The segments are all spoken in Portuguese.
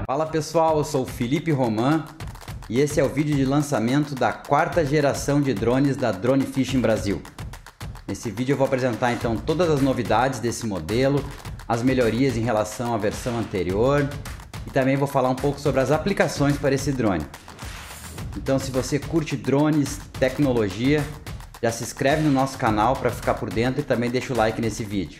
Fala pessoal, eu sou o Felipe Roman e esse é o vídeo de lançamento da quarta geração de drones da Drone Fishing Brasil. Nesse vídeo eu vou apresentar então todas as novidades desse modelo, as melhorias em relação à versão anterior e também vou falar um pouco sobre as aplicações para esse drone. Então se você curte drones, tecnologia, já se inscreve no nosso canal para ficar por dentro e também deixa o like nesse vídeo.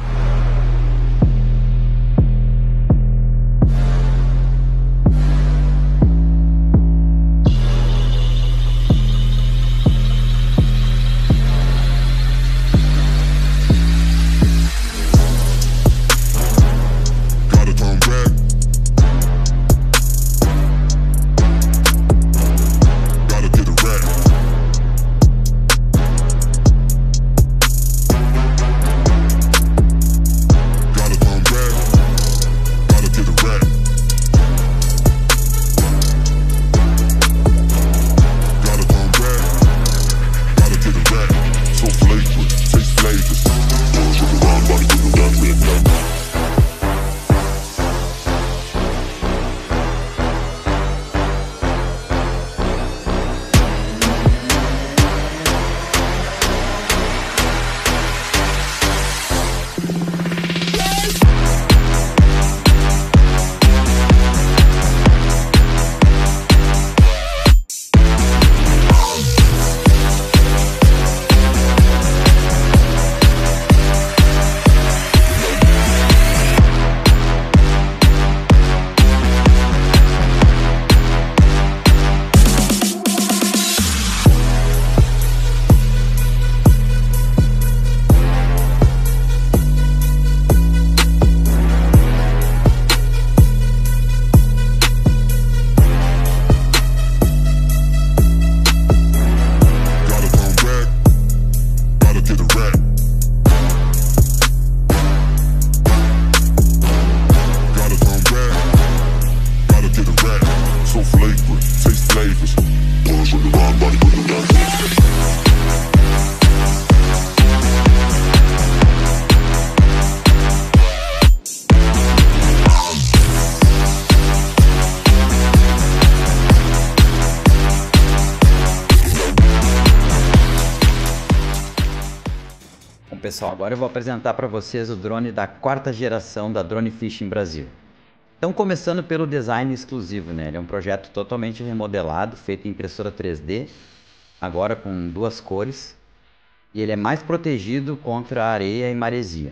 Pessoal, agora eu vou apresentar para vocês o drone da quarta geração da Drone Fishing Brasil. Então, começando pelo design exclusivo, né? Ele é um projeto totalmente remodelado, feito em impressora 3D, agora com duas cores, e ele é mais protegido contra areia e maresia.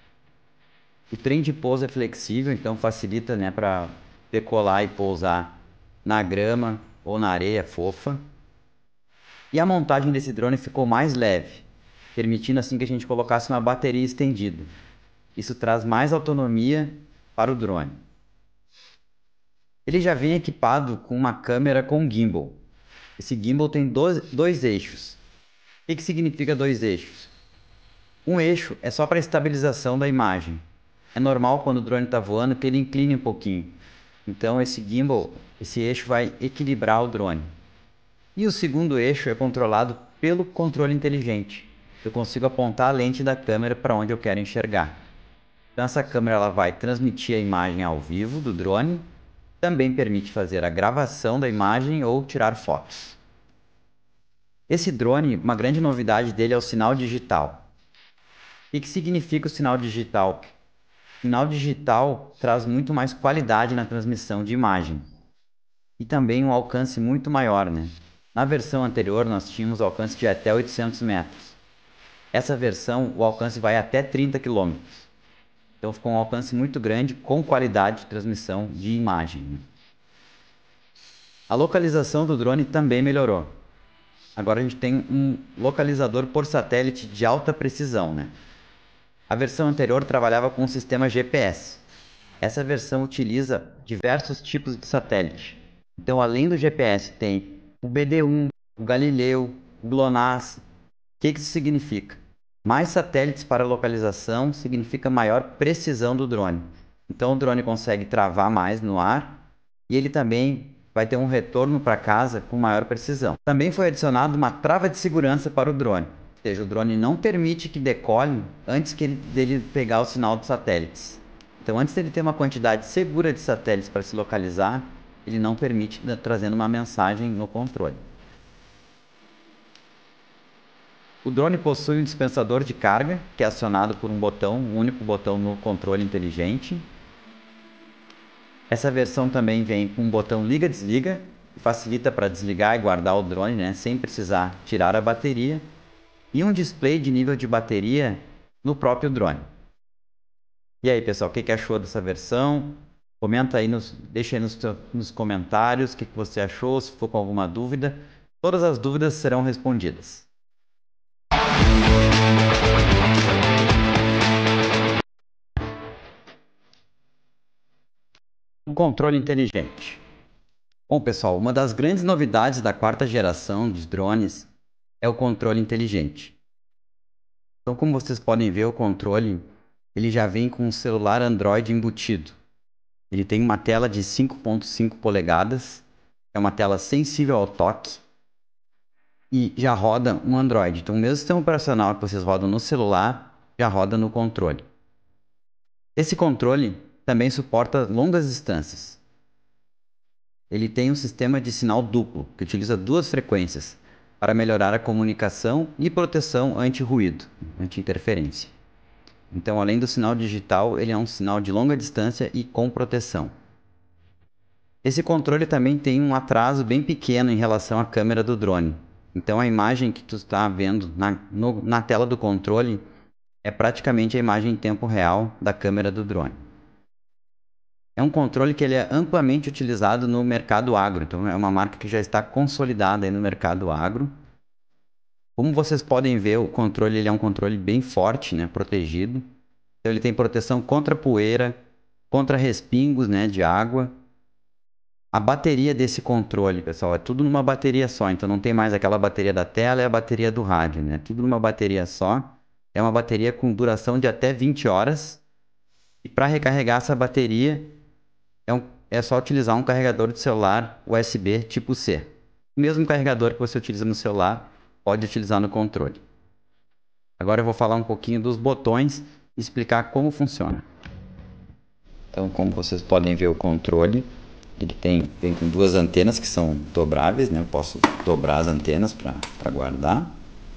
O trem de pouso é flexível, então facilita, né, para decolar e pousar na grama ou na areia fofa. E a montagem desse drone ficou mais leve, permitindo assim que a gente colocasse uma bateria estendida. Isso traz mais autonomia para o drone. Ele já vem equipado com uma câmera com gimbal. Esse gimbal tem dois eixos. O que significa dois eixos? Um eixo é só para estabilização da imagem. É normal quando o drone está voando que ele incline um pouquinho. Então esse gimbal, esse eixo vai equilibrar o drone. E o segundo eixo é controlado pelo controle inteligente. Eu consigo apontar a lente da câmera para onde eu quero enxergar. Então essa câmera ela vai transmitir a imagem ao vivo do drone, também permite fazer a gravação da imagem ou tirar fotos. Esse drone, uma grande novidade dele é o sinal digital. O que significa o sinal digital? O sinal digital traz muito mais qualidade na transmissão de imagem e também um alcance muito maior, né? Na versão anterior nós tínhamos alcance de até 800 metros. Essa versão, o alcance vai até 30 km. Então ficou um alcance muito grande com qualidade de transmissão de imagem. A localização do drone também melhorou. Agora a gente tem um localizador por satélite de alta precisão, né? A versão anterior trabalhava com um sistema GPS. Essa versão utiliza diversos tipos de satélite. Então além do GPS tem o BD1, o Galileu, o GLONASS. O que isso significa? Mais satélites para localização significa maior precisão do drone. Então o drone consegue travar mais no ar e ele também vai ter um retorno para casa com maior precisão. Também foi adicionada uma trava de segurança para o drone. Ou seja, o drone não permite que decole antes dele pegar o sinal dos satélites. Então, antes dele ter uma quantidade segura de satélites para se localizar, ele não permite trazendo uma mensagem no controle. O drone possui um dispensador de carga, que é acionado por um botão, um único botão no controle inteligente. Essa versão também vem com um botão liga-desliga, que facilita para desligar e guardar o drone, né, sem precisar tirar a bateria. E um display de nível de bateria no próprio drone. E aí, pessoal, o que achou dessa versão? Comenta aí, deixa aí nos comentários o que você achou, se for com alguma dúvida. Todas as dúvidas serão respondidas. Um controle inteligente. Bom, pessoal, uma das grandes novidades da quarta geração dos drones é o controle inteligente. Então, como vocês podem ver, o controle ele já vem com um celular Android embutido. Ele tem uma tela de 5.5 polegadas, é uma tela sensível ao toque e já roda um Android. Então, o mesmo sistema operacional que vocês rodam no celular, já roda no controle. Esse controle também suporta longas distâncias. Ele tem um sistema de sinal duplo, que utiliza duas frequências para melhorar a comunicação e proteção anti-ruído, anti-interferência. Então, além do sinal digital, ele é um sinal de longa distância e com proteção. Esse controle também tem um atraso bem pequeno em relação à câmera do drone. Então, a imagem que tu está vendo na tela do controle é praticamente a imagem em tempo real da câmera do drone. É um controle que ele é amplamente utilizado no mercado agro. Então, é uma marca que já está consolidada aí no mercado agro. Como vocês podem ver, o controle ele é um controle bem forte, né, protegido. Então, ele tem proteção contra poeira, contra respingos, né, de água. A bateria desse controle, pessoal, é tudo numa bateria só. Então, não tem mais aquela bateria da tela e a bateria do rádio, né? Tudo numa bateria só. É uma bateria com duração de até 20 horas. E para recarregar essa bateria, é só utilizar um carregador de celular USB tipo C. O mesmo carregador que você utiliza no celular, pode utilizar no controle. Agora eu vou falar um pouquinho dos botões e explicar como funciona. Então, como vocês podem ver, o controle ele vem com duas antenas que são dobráveis, né? Eu posso dobrar as antenas para guardar.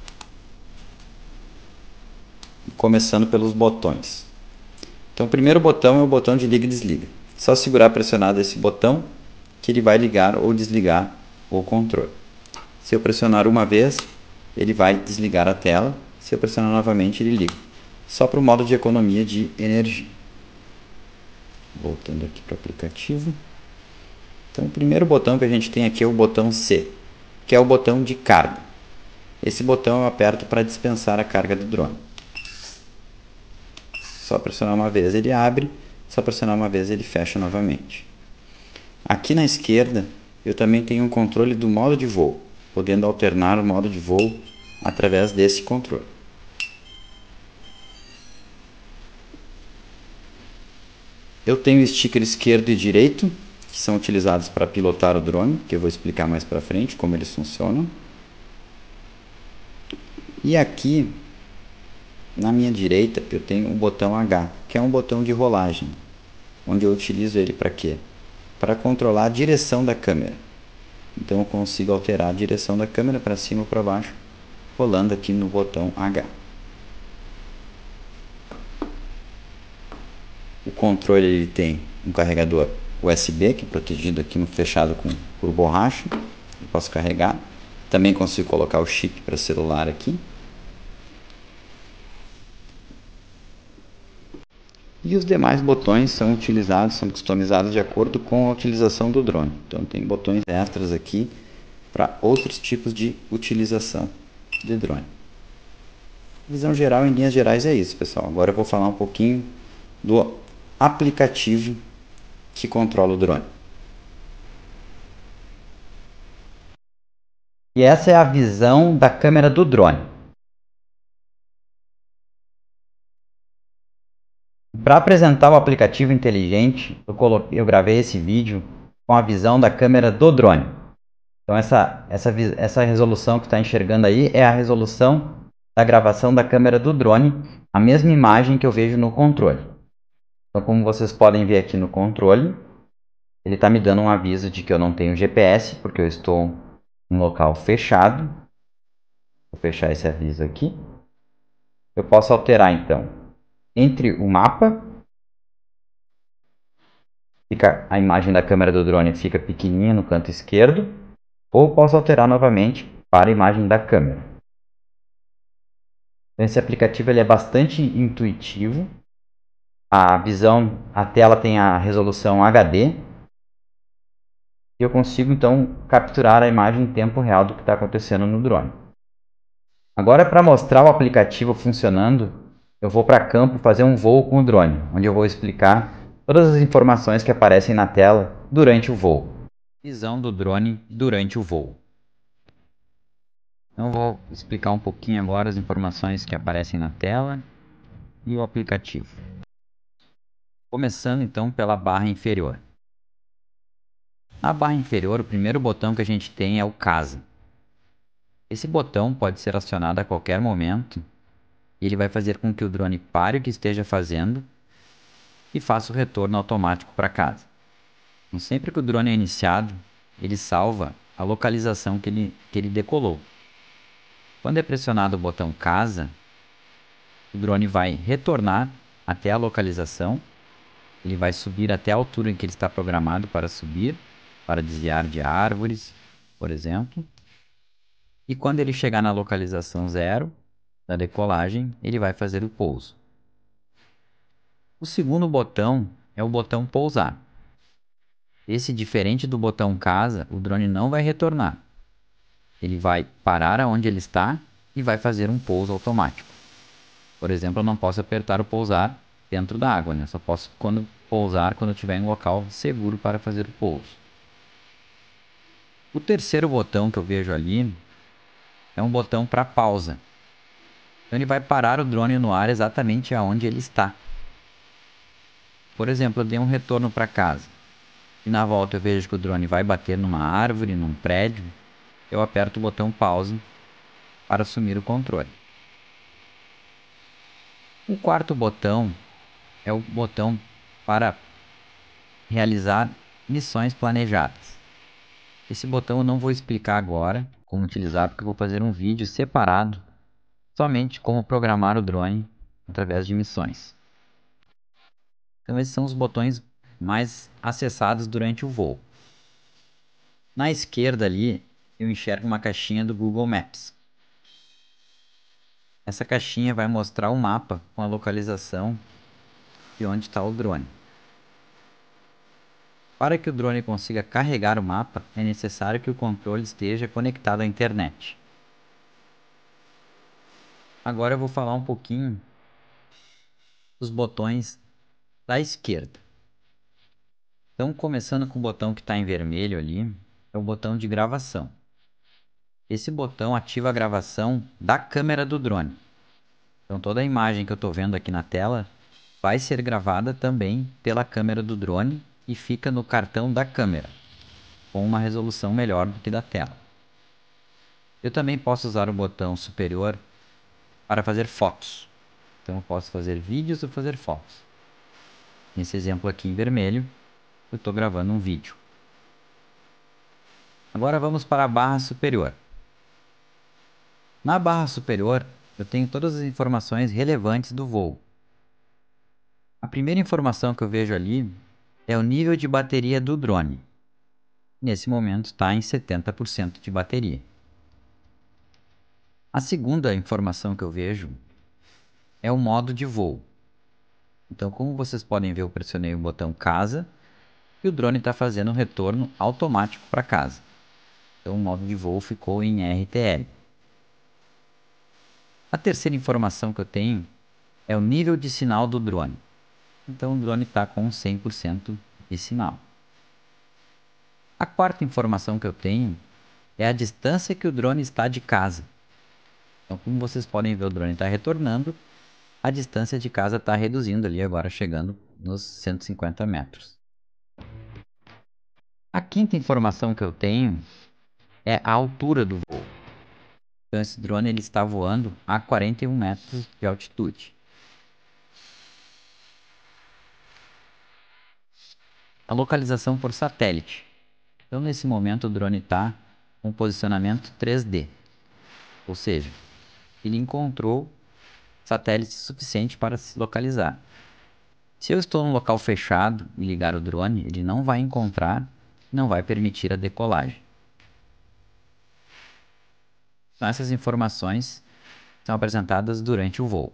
Começando pelos botões. Então, o primeiro botão é o botão de liga e desliga. Só segurar pressionado esse botão que ele vai ligar ou desligar o controle. Se eu pressionar uma vez, ele vai desligar a tela. Se eu pressionar novamente, ele liga. Só para o modo de economia de energia. Voltando aqui para o aplicativo. Então, o primeiro botão que a gente tem aqui é o botão C, que é o botão de carga. Esse botão eu aperto para dispensar a carga do drone. Só pressionar uma vez ele abre, só pressionar uma vez ele fecha novamente. Aqui na esquerda eu também tenho um controle do modo de voo, podendo alternar o modo de voo através desse controle. Eu tenho o sticker esquerdo e direito, que são utilizados para pilotar o drone, que eu vou explicar mais para frente como eles funcionam. E aqui na minha direita eu tenho o botão H, que é um botão de rolagem, onde eu utilizo ele para quê? Para controlar a direção da câmera. Então eu consigo alterar a direção da câmera para cima ou para baixo, rolando aqui no botão H. O controle ele tem um carregador USB, que é protegido aqui no fechado por borracha. Eu posso carregar. Também consigo colocar o chip para celular aqui. E os demais botões são customizados de acordo com a utilização do drone. Então tem botões extras aqui para outros tipos de utilização de drone. Visão geral, em linhas gerais, é isso, pessoal. Agora eu vou falar um pouquinho do aplicativo que controla o drone. E essa é a visão da câmera do drone. Para apresentar o aplicativo inteligente, eu gravei esse vídeo com a visão da câmera do drone. Então essa resolução que está enxergando aí é a resolução da gravação da câmera do drone, a mesma imagem que eu vejo no controle. Então, como vocês podem ver aqui no controle, ele está me dando um aviso de que eu não tenho GPS, porque eu estou em um local fechado. Vou fechar esse aviso aqui. Eu posso alterar, então, entre o mapa, a imagem da câmera do drone fica pequenininha no canto esquerdo, ou posso alterar novamente para a imagem da câmera. Esse aplicativo ele é bastante intuitivo. A tela tem a resolução HD. E eu consigo então capturar a imagem em tempo real do que está acontecendo no drone. Agora, para mostrar o aplicativo funcionando, eu vou para campo fazer um voo com o drone, onde eu vou explicar todas as informações que aparecem na tela durante o voo. Visão do drone durante o voo. Então, eu vou explicar um pouquinho agora as informações que aparecem na tela e o aplicativo. Começando então pela barra inferior. Na barra inferior, o primeiro botão que a gente tem é o Casa. Esse botão pode ser acionado a qualquer momento e ele vai fazer com que o drone pare o que esteja fazendo e faça o retorno automático para casa. Então, sempre que o drone é iniciado, ele salva a localização que ele decolou. Quando é pressionado o botão Casa, o drone vai retornar até a localização, ele vai subir até a altura em que ele está programado para subir, para desviar de árvores, por exemplo. E quando ele chegar na localização 0 da decolagem, ele vai fazer o pouso. O segundo botão é o botão Pousar. Esse, diferente do botão Casa, o drone não vai retornar. Ele vai parar aonde ele está e vai fazer um pouso automático. Por exemplo, eu não posso apertar o pousar dentro da água, né? Só posso pousar quando eu estiver em um local seguro para fazer o pouso. O terceiro botão que eu vejo ali é um botão para pausa. Então ele vai parar o drone no ar exatamente aonde ele está. Por exemplo, eu dei um retorno para casa e na volta eu vejo que o drone vai bater numa árvore, num prédio, eu aperto o botão pause para assumir o controle. O quarto botão é o botão para realizar missões planejadas. Esse botão eu não vou explicar agora como utilizar, porque eu vou fazer um vídeo separado somente como programar o drone através de missões. Então esses são os botões mais acessados durante o voo. Na esquerda ali eu enxergo uma caixinha do Google Maps. Essa caixinha vai mostrar o mapa com a localização de onde está o drone. Para que o drone consiga carregar o mapa, é necessário que o controle esteja conectado à internet. Agora eu vou falar um pouquinho dos botões da esquerda. Então, começando com o botão que está em vermelho ali, é o botão de gravação. Esse botão ativa a gravação da câmera do drone. Então, toda a imagem que eu estou vendo aqui na tela vai ser gravada também pela câmera do drone e fica no cartão da câmera, com uma resolução melhor do que da tela. Eu também posso usar o botão superior para fazer fotos. Então, eu posso fazer vídeos ou fazer fotos. Nesse exemplo aqui em vermelho, eu estou gravando um vídeo. Agora vamos para a barra superior. Na barra superior, eu tenho todas as informações relevantes do voo. A primeira informação que eu vejo ali é o nível de bateria do drone. Nesse momento está em 70% de bateria. A segunda informação que eu vejo é o modo de voo. Então, como vocês podem ver, eu pressionei o botão casa e o drone está fazendo um retorno automático para casa. Então, o modo de voo ficou em RTL. A terceira informação que eu tenho é o nível de sinal do drone. Então, o drone está com 100% de sinal. A quarta informação que eu tenho é a distância que o drone está de casa. Então, como vocês podem ver, o drone está retornando, a distância de casa está reduzindo ali, agora chegando nos 150 metros. A quinta informação que eu tenho é a altura do voo. Então, esse drone ele está voando a 41 metros de altitude. a localização por satélite. Então, nesse momento, o drone está com posicionamento 3D, ou seja, ele encontrou satélite suficiente para se localizar. Se eu estou num local fechado e ligar o drone, ele não vai encontrar, não vai permitir a decolagem. Então, essas informações são apresentadas durante o voo.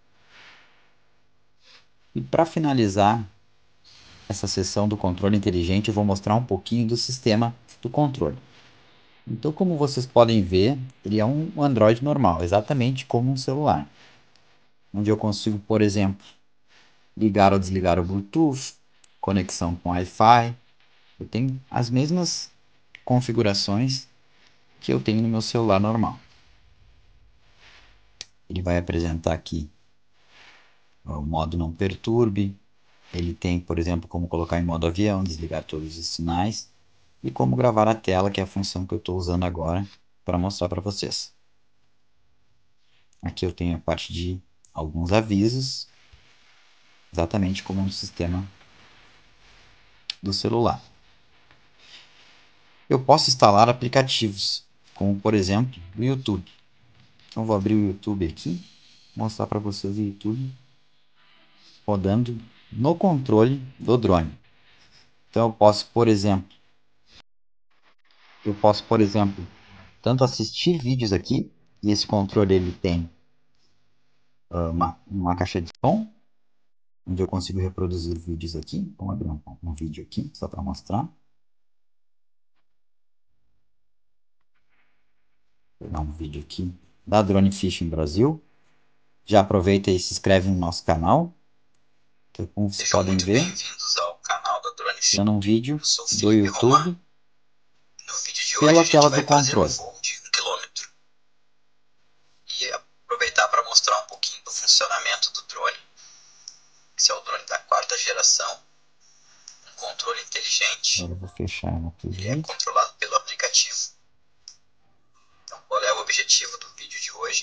E para finalizar essa sessão do controle inteligente, eu vou mostrar um pouquinho do sistema do controle. Então, como vocês podem ver, ele é um Android normal, exatamente como um celular. Onde eu consigo, por exemplo, ligar ou desligar o Bluetooth, conexão com Wi-Fi. Eu tenho as mesmas configurações que eu tenho no meu celular normal. Ele vai apresentar aqui o modo não perturbe. Ele tem, por exemplo, como colocar em modo avião, desligar todos os sinais. E como gravar a tela, que é a função que eu estou usando agora para mostrar para vocês. Aqui eu tenho a parte de alguns avisos, exatamente como no sistema do celular. Eu posso instalar aplicativos, como por exemplo o YouTube. Então vou abrir o YouTube aqui, mostrar para vocês o YouTube rodando no controle do drone. Então eu posso, por exemplo, tanto assistir vídeos aqui, e esse controle ele tem uma caixa de som, onde eu consigo reproduzir vídeos aqui. Vamos abrir um vídeo aqui, só para mostrar. Vou pegar um vídeo aqui da Drone Fishing Brasil. Já aproveita e se inscreve no nosso canal. Então, como vocês podem ver, dando um vídeo do YouTube pela tela do controle. E aproveitar para mostrar um pouquinho do funcionamento do drone. Esse é o drone da 4ª geração, um controle inteligente. Agora eu vou fechar aqui. Ele é controlado pelo aplicativo. Então, qual é o objetivo do vídeo de hoje?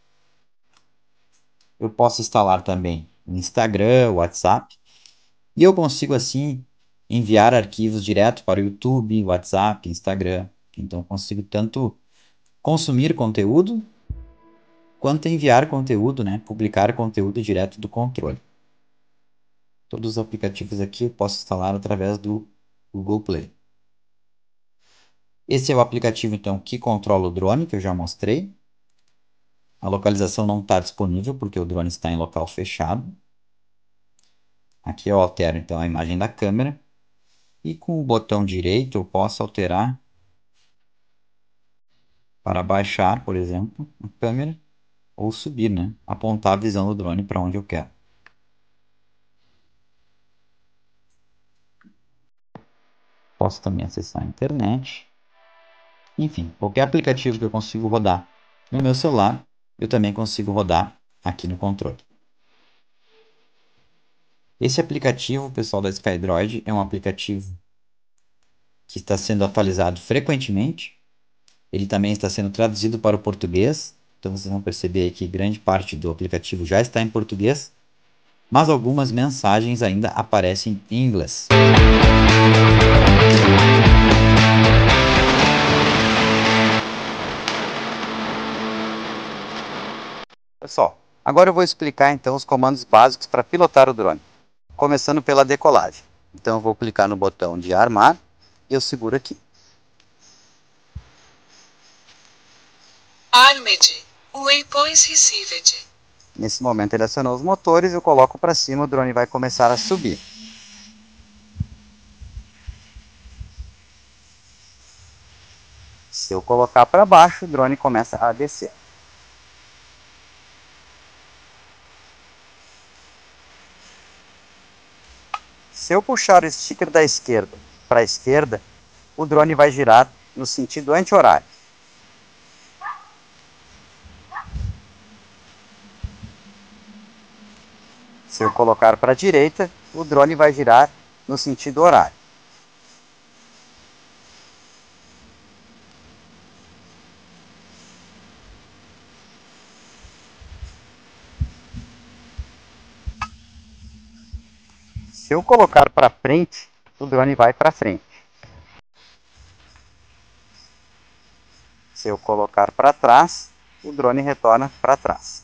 Eu posso instalar também o Instagram, o WhatsApp, e eu consigo assim enviar arquivos direto para o YouTube, WhatsApp, Instagram. Então eu consigo tanto consumir conteúdo quanto enviar conteúdo, né? Publicar conteúdo direto do controle. Todos os aplicativos aqui eu posso instalar através do Google Play. Esse é o aplicativo então que controla o drone, que eu já mostrei. A localização não está disponível porque o drone está em local fechado. Aqui eu altero então a imagem da câmera. E com o botão direito eu posso alterar para baixar, por exemplo, a câmera ou subir, né? Apontar a visão do drone para onde eu quero. Posso também acessar a internet. Enfim, qualquer aplicativo que eu consigo rodar no meu celular, eu também consigo rodar aqui no controle. Esse aplicativo, pessoal da SkyDroid, é um aplicativo que está sendo atualizado frequentemente. Ele também está sendo traduzido para o português. Então vocês vão perceber que grande parte do aplicativo já está em português, mas algumas mensagens ainda aparecem em inglês. Pessoal, agora eu vou explicar então os comandos básicos para pilotar o drone, começando pela decolagem. Então eu vou clicar no botão de armar e eu seguro aqui. Armed. Waypoints received. Nesse momento ele acionou os motores, eu coloco para cima, o drone vai começar a subir. Se eu colocar para baixo, o drone começa a descer. Se eu puxar o sticker da esquerda para a esquerda, o drone vai girar no sentido anti-horário. Se eu colocar para a direita, o drone vai girar no sentido horário. Se eu colocar para frente, o drone vai para frente. Se eu colocar para trás, o drone retorna para trás.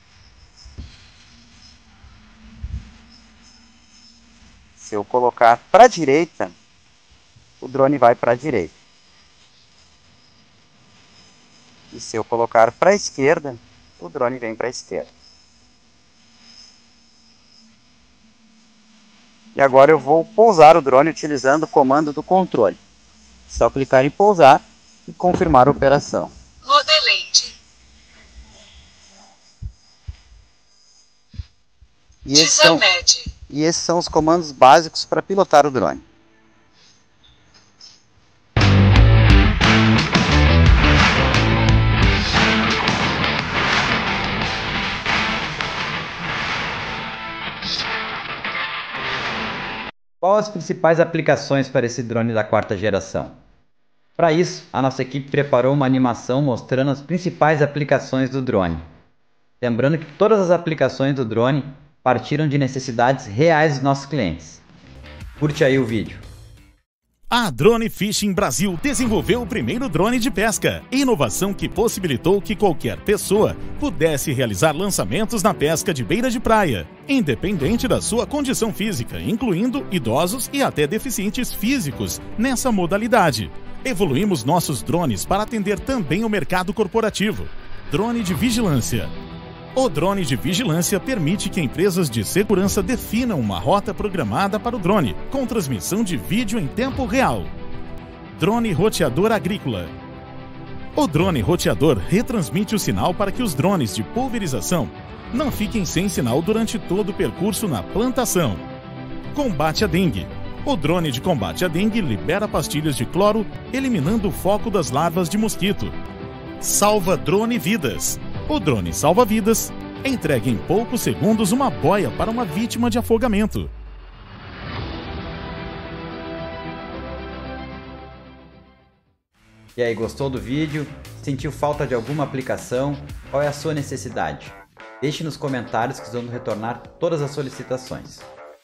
Se eu colocar para a direita, o drone vai para a direita. E se eu colocar para a esquerda, o drone vem para a esquerda. E agora eu vou pousar o drone utilizando o comando do controle. Só clicar em pousar e confirmar a operação. Modelate. E esses são os comandos básicos para pilotar o drone. Quais as principais aplicações para esse drone da quarta geração? Para isso, a nossa equipe preparou uma animação mostrando as principais aplicações do drone. Lembrando que todas as aplicações do drone partiram de necessidades reais dos nossos clientes. Curte aí o vídeo. A Drone Fishing Brasil desenvolveu o primeiro drone de pesca, inovação que possibilitou que qualquer pessoa pudesse realizar lançamentos na pesca de beira de praia, independente da sua condição física, incluindo idosos e até deficientes físicos nessa modalidade. Evoluímos nossos drones para atender também o mercado corporativo. Drone de vigilância. O drone de vigilância permite que empresas de segurança definam uma rota programada para o drone, com transmissão de vídeo em tempo real. Drone roteador agrícola. O drone roteador retransmite o sinal para que os drones de pulverização não fiquem sem sinal durante todo o percurso na plantação. Combate à dengue. O drone de combate à dengue libera pastilhas de cloro, eliminando o foco das larvas de mosquito. Salva drone vidas. O drone salva vidas entrega em poucos segundos uma boia para uma vítima de afogamento. E aí, gostou do vídeo? Sentiu falta de alguma aplicação? Qual é a sua necessidade? Deixe nos comentários que vamos retornar todas as solicitações.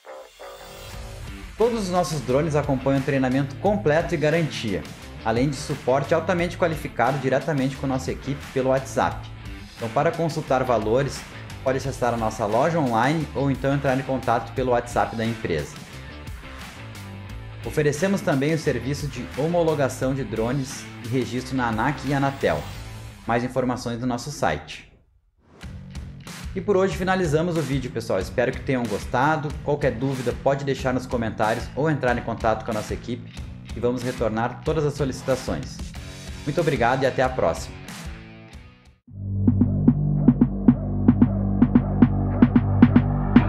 Todos os nossos drones acompanham treinamento completo e garantia, além de suporte altamente qualificado diretamente com nossa equipe pelo WhatsApp. Então, para consultar valores, pode acessar a nossa loja online ou então entrar em contato pelo WhatsApp da empresa. Oferecemos também o serviço de homologação de drones e registro na ANAC e Anatel. Mais informações no nosso site. E por hoje finalizamos o vídeo, pessoal. Espero que tenham gostado. Qualquer dúvida pode deixar nos comentários ou entrar em contato com a nossa equipe e vamos retornar todas as solicitações. Muito obrigado e até a próxima.